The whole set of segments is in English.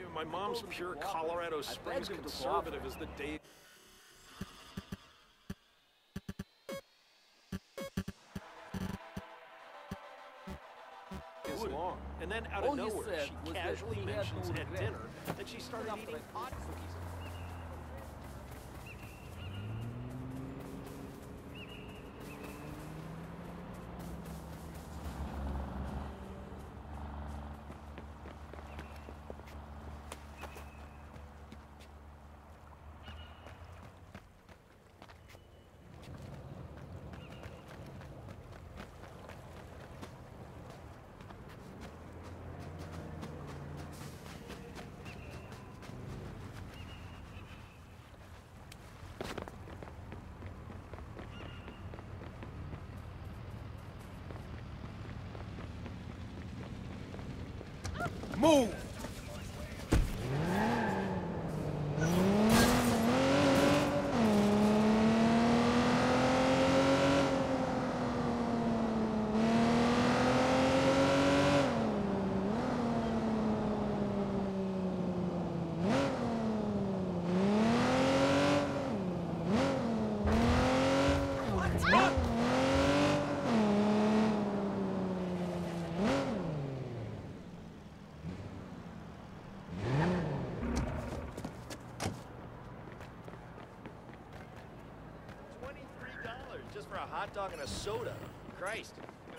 My mom's pure Colorado Springs conservative as the day is long. And then out of nowhere, she casually mentions at dinner that she started eating hot cookies. Move! Just for a hot dog and a soda. Christ.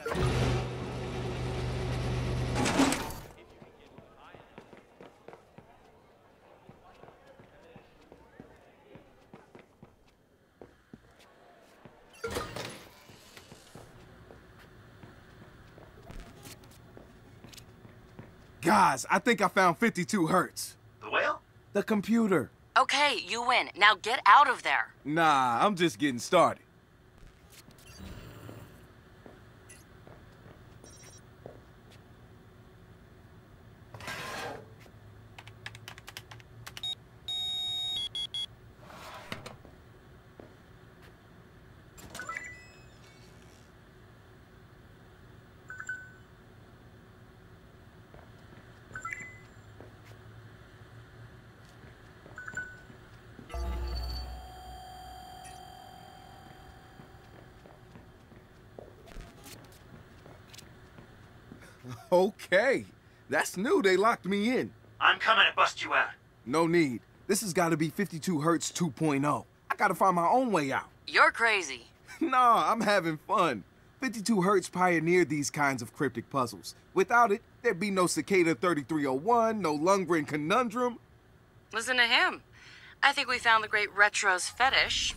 Guys, I think I found 52 Hertz. The whale? The computer. Okay, you win. Now get out of there. Nah, I'm just getting started. Okay, that's new. They locked me in. I'm coming to bust you out. No need. This has got to be 52 Hertz 2.0. I gotta find my own way out. You're crazy. Nah, I'm having fun. 52 Hertz pioneered these kinds of cryptic puzzles. Without it, there'd be no Cicada 3301, no Lundgren Conundrum. Listen to him. I think we found the great Retro's fetish.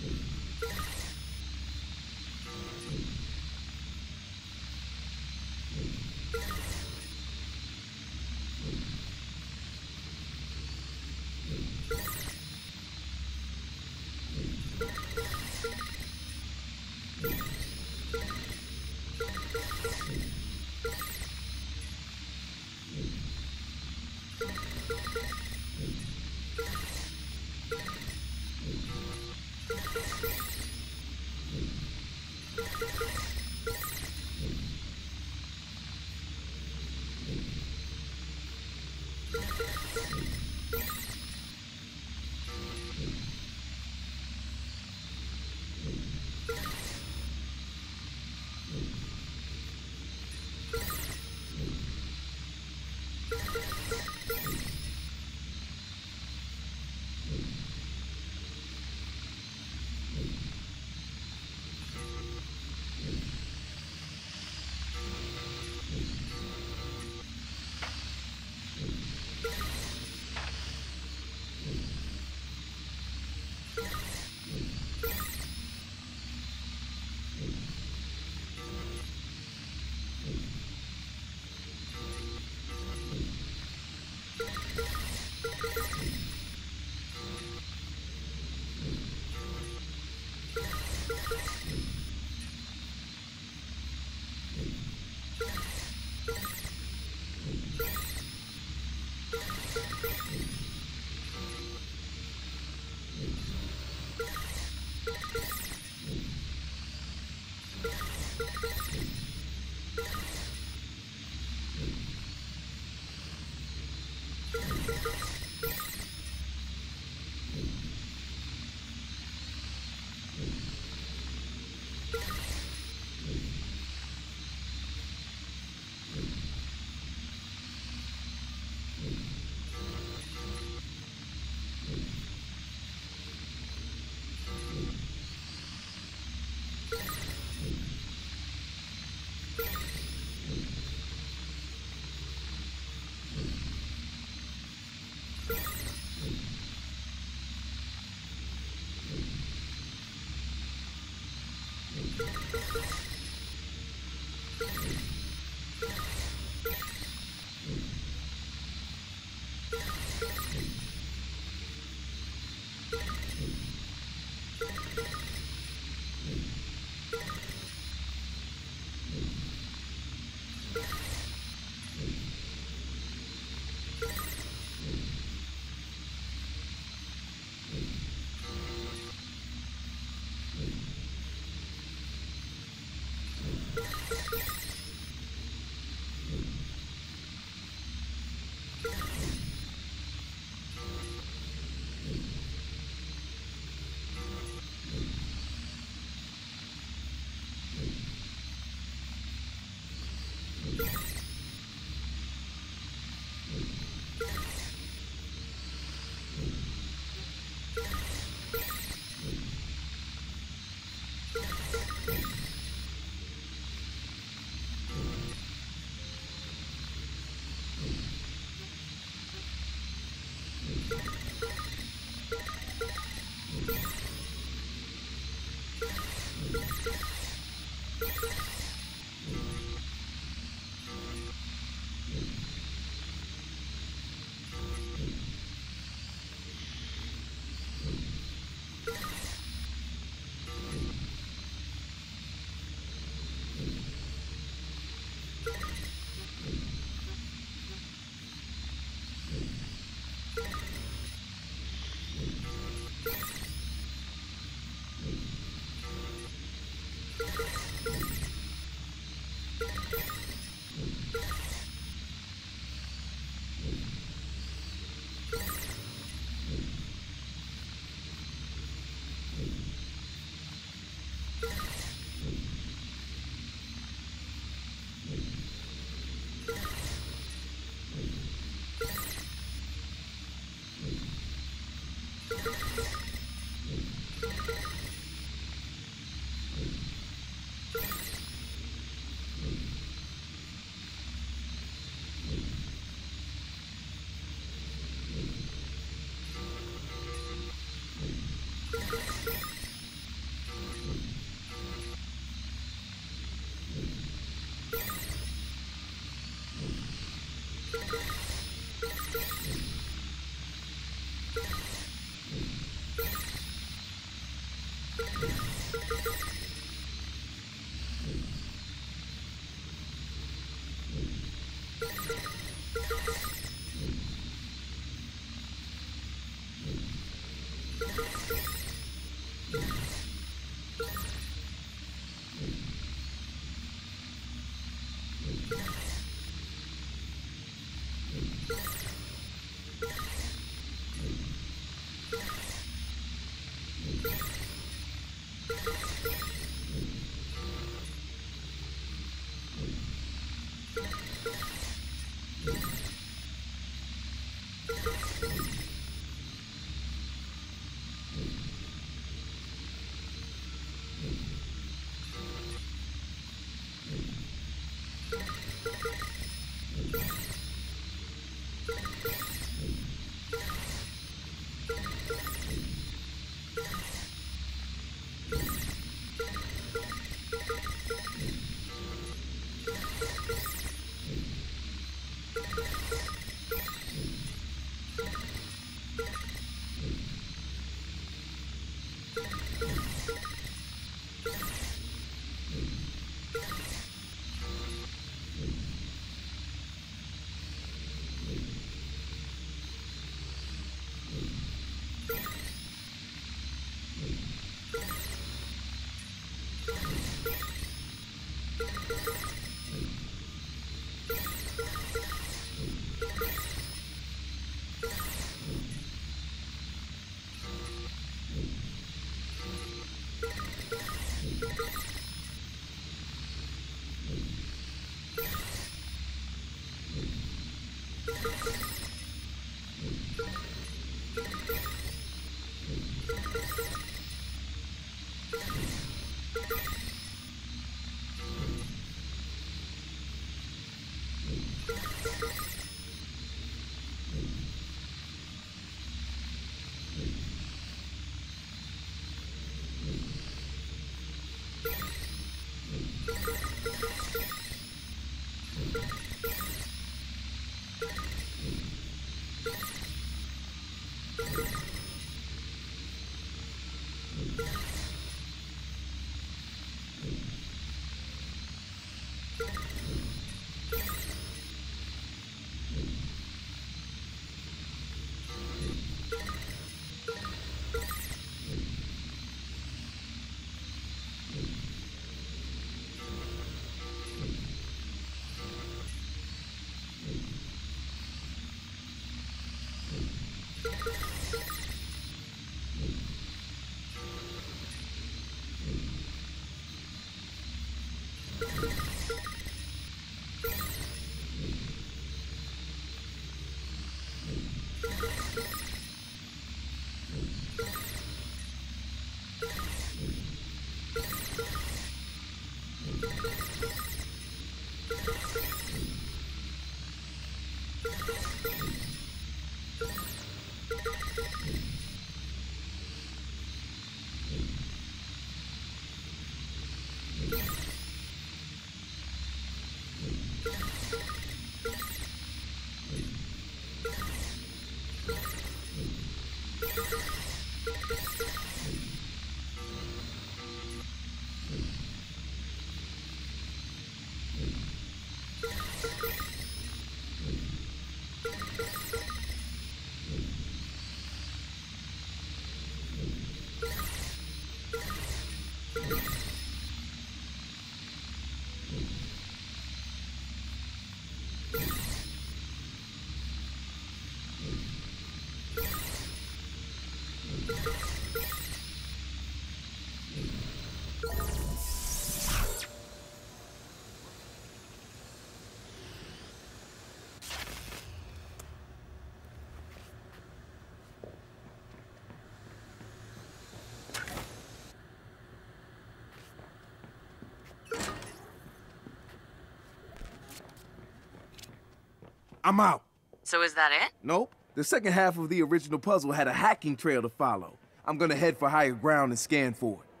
I'm out. So is that it? Nope. The second half of the original puzzle had a hacking trail to follow. I'm gonna head for higher ground and scan for it.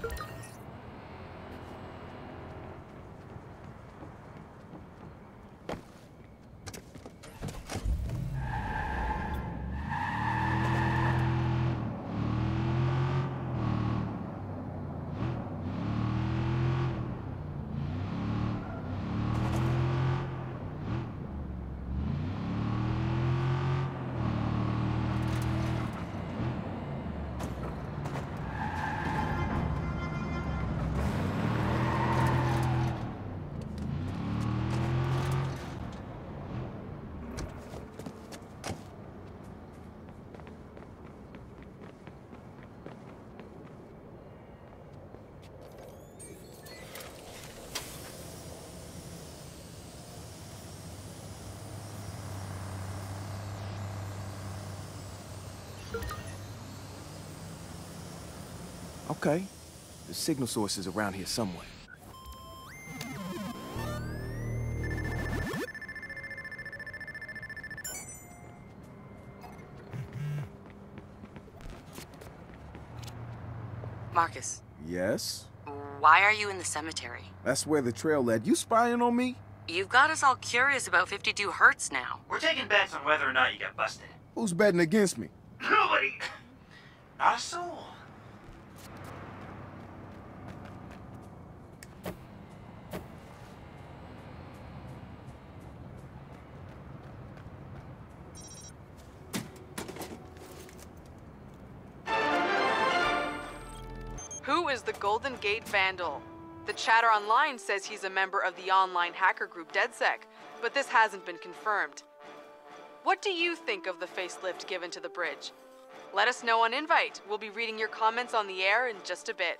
Okay, the signal source is around here somewhere. Marcus, Yes? why are you in the cemetery? That's where the trail led. You spying on me? You've got us all curious about 52 Hertz now. We're taking bets on whether or not you got busted. Who's betting against me? Nobody! Not a soul. Who is the Golden Gate Vandal? The chatter online says he's a member of the online hacker group DedSec, but this hasn't been confirmed. What do you think of the facelift given to the bridge? Let us know on Invite. We'll be reading your comments on the air in just a bit.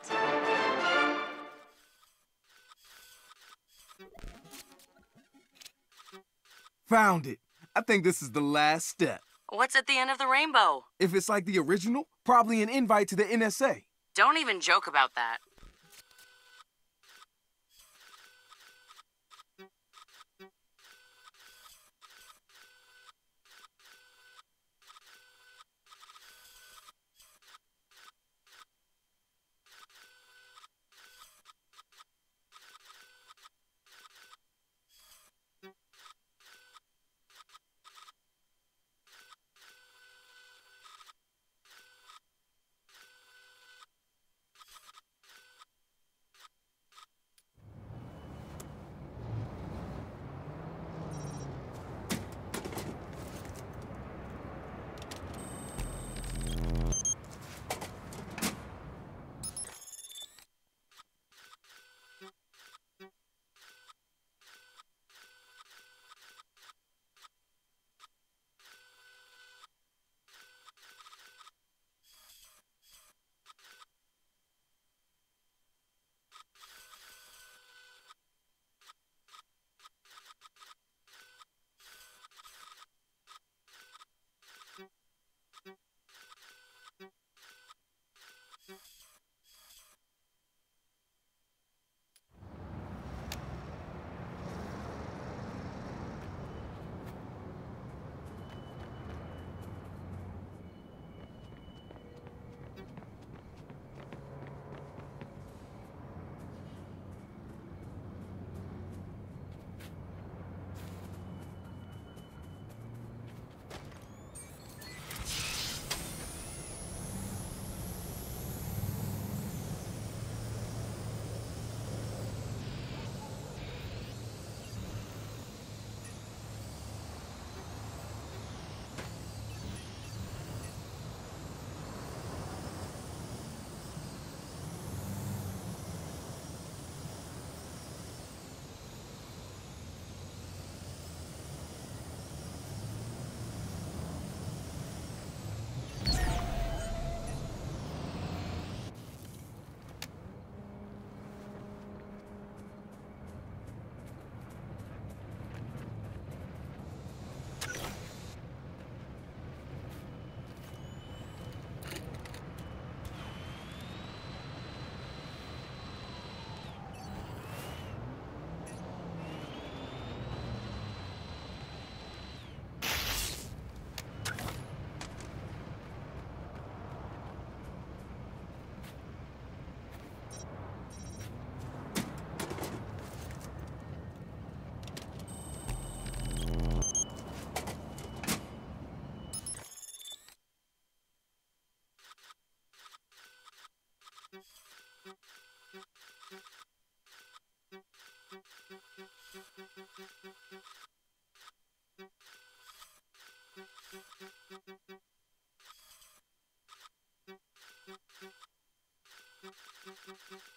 Found it. I think this is the last step. What's at the end of the rainbow? If it's like the original, probably an invite to the NSA. Don't even joke about that.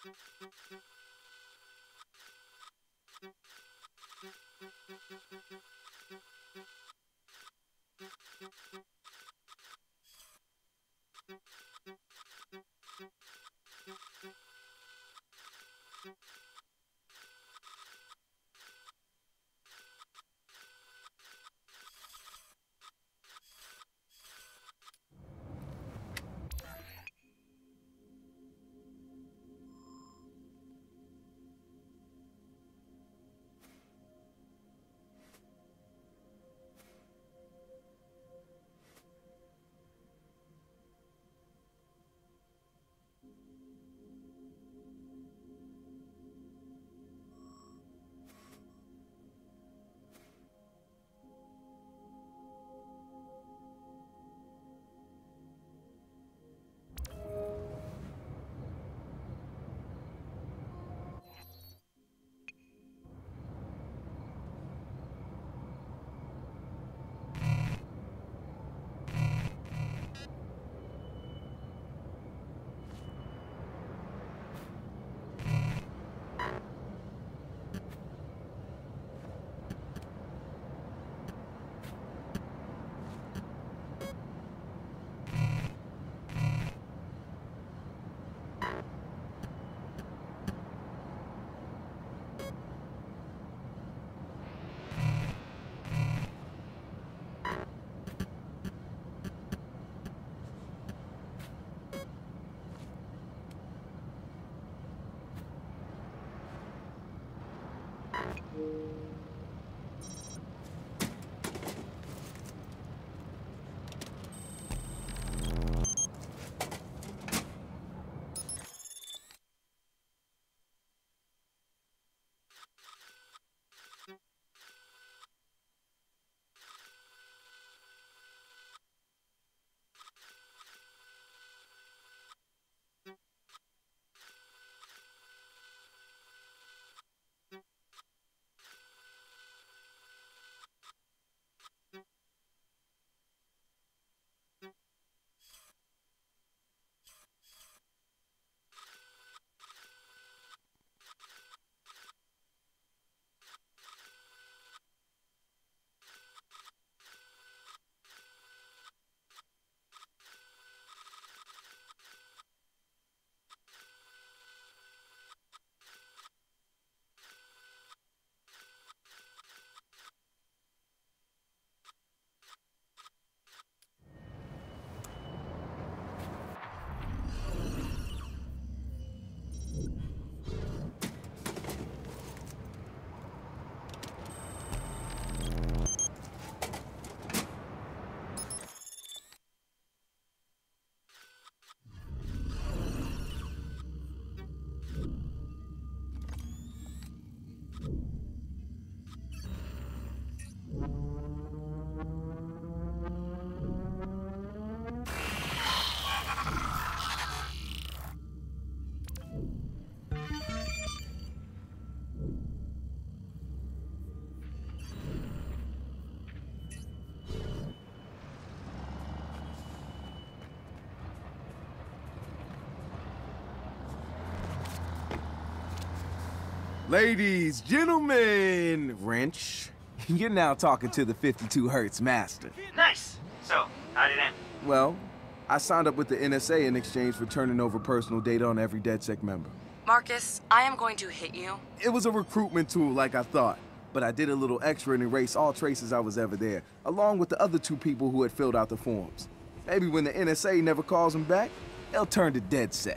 Ladies, gentlemen, Wrench, you're now talking to the 52 Hertz master. Nice. So, how'd it end? Well, I signed up with the NSA in exchange for turning over personal data on every DedSec member. Marcus, I am going to hit you. It was a recruitment tool like I thought, but I did a little extra and erased all traces I was ever there, along with the other 2 people who had filled out the forms. Maybe when the NSA never calls them back, they'll turn to DedSec.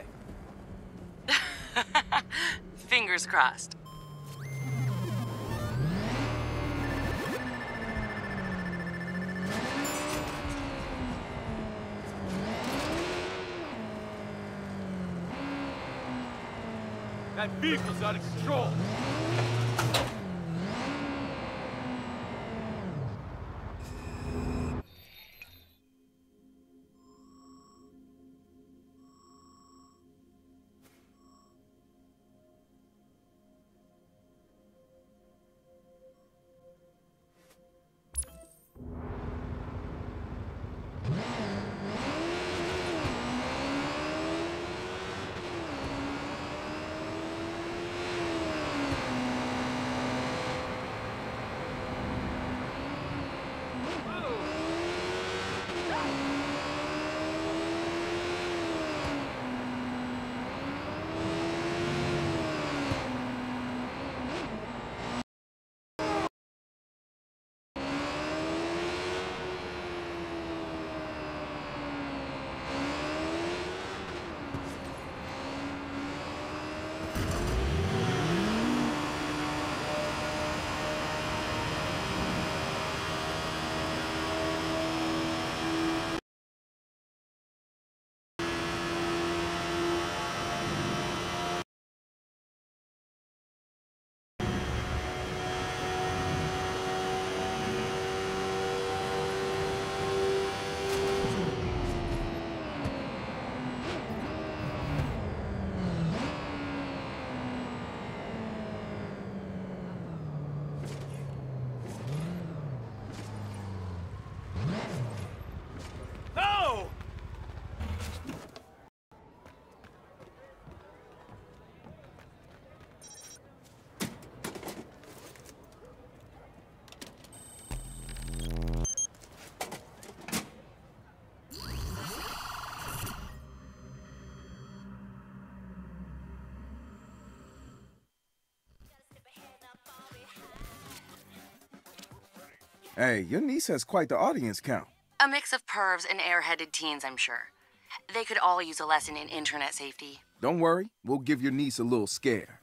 Fingers crossed. That vehicle's out of control. Hey, your niece has quite the audience count. A mix of pervs and airheaded teens, I'm sure. They could all use a lesson in internet safety. Don't worry, we'll give your niece a little scare.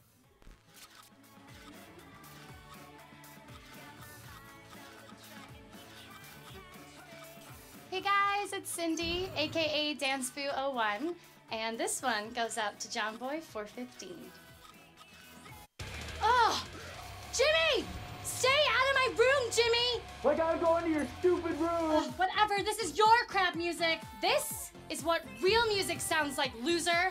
Hey guys, it's Cindy, aka DanceFoo01, and this one goes out to JohnBoy415. Oh! Jimmy! Stay out of my room, Jimmy! I gotta go into your stupid room! Whatever, this is your crap music. This is what real music sounds like, loser.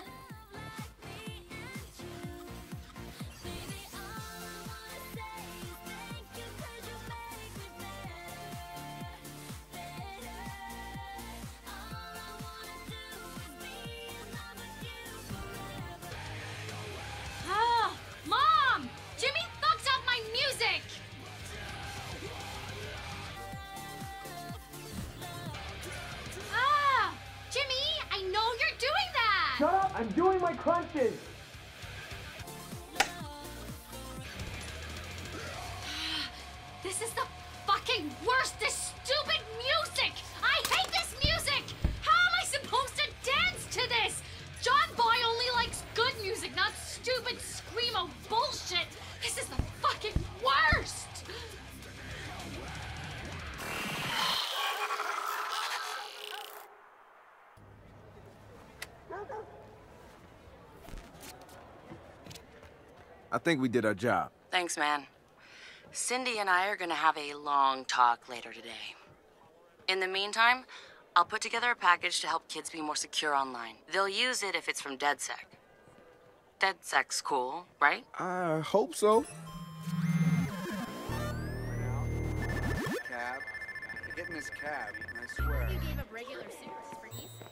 Mom! Jimmy fucked up my music! Jimmy, I know you're doing that! Shut up! I'm doing my crunches! This is the fucking worst, this stupid music! I hate this music! How am I supposed to dance to this? John Boy only likes good music, not stupid screamo bullshit! This is the fucking worst! I think we did our job. Thanks, man. Cindy and I are gonna have a long talk later today. In the meantime, I'll put together a package to help kids be more secure online. They'll use it if it's from DedSec. DedSec's cool, right? I hope so. Cab. Get in this cab, I swear. You gave up regular suits for E6.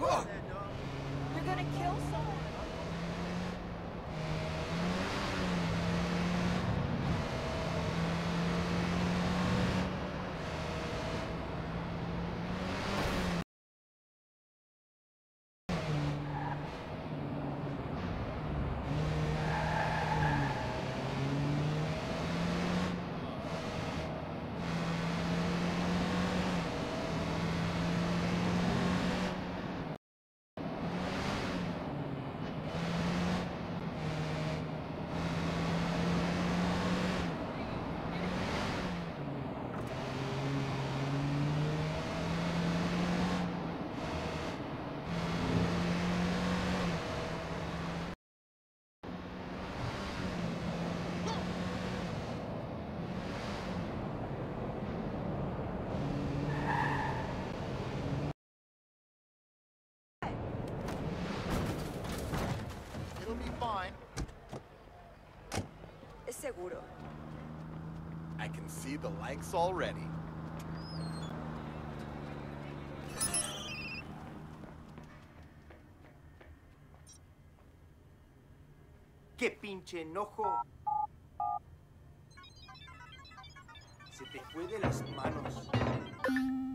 You're gonna kill someone. It'll be fine. Es seguro. I can see the likes already. ¡Qué pinche enojo! Se te fue de las manos.